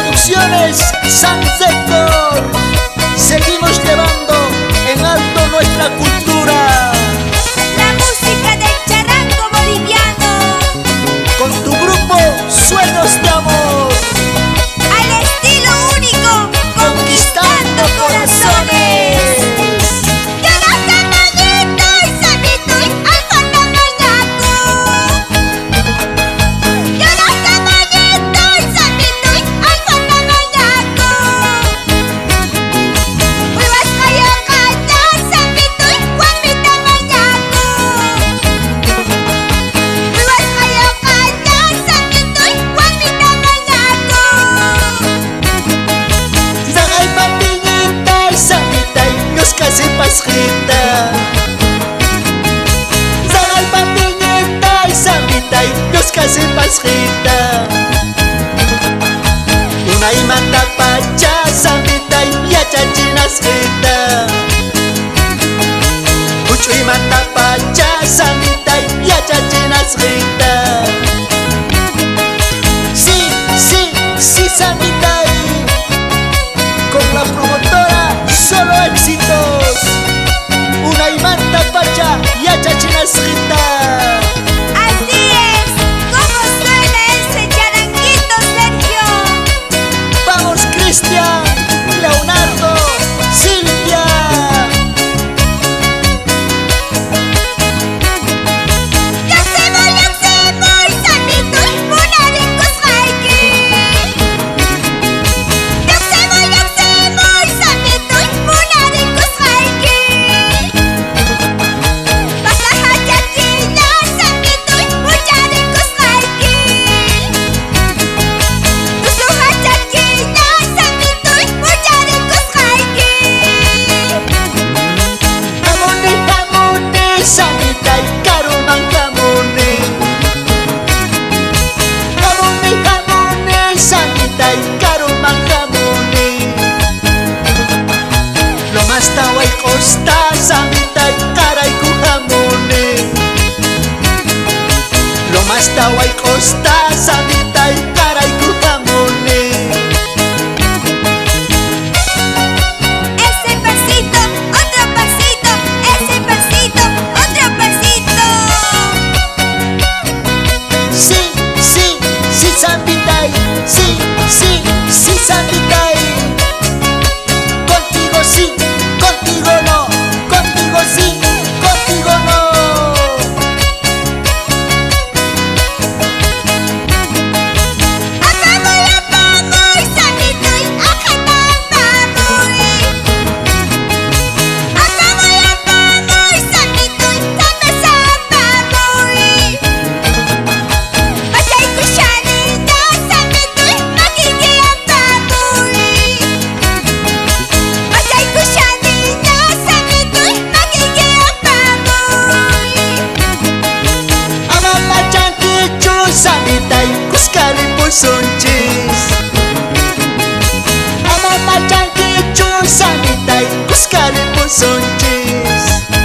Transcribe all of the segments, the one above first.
Producciones San Sector. Seguimos llevando en alto nuestra cultura. La música del charango boliviano. Con tu grupo Sueños de Amor. Al estilo único, conquistando corazones. Pasrita Zagal patingita y Sambitay Dios casi pasrita Una imanta pacha Sambitay ya chachinas rita Mucho imanta pacha Sambitay ya chachinas rita Sí, sí, sí Sambitay Con la promotora Solo Éxitos. Una imanta pacha y achachinas rita. Así es, ¿cómo suena ese charanguito, Sergio? Vamos, Cristian, Leonardo, Silvia. Taway costa Sambitay caray kujamone. Lo más taway costa Sambitay caray kujamone. Ese pasito, otro pasito, ese pasito, otro pasito. Sí, sí, sí Sambitay, sí, sí, sí Sambitay. Contigo sí. Contigo no, contigo sí, contigo no. Apamoy, Sambitoy, apamoy. Apamoy, Sambitoy, apamoy. Patay ko siya nito, Sambitoy, makikiapamoy. Patay ko siya. Sambitay kuskali pusonchis. Ama macang kicu Sambitay kuskali pusonchis.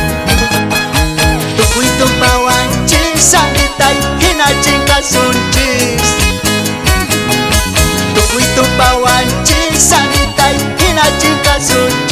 Tukuy tumpawanchis Sambitay hinaching kasunchis. Tukuy tumpawanchis Sambitay hinaching kasunchis.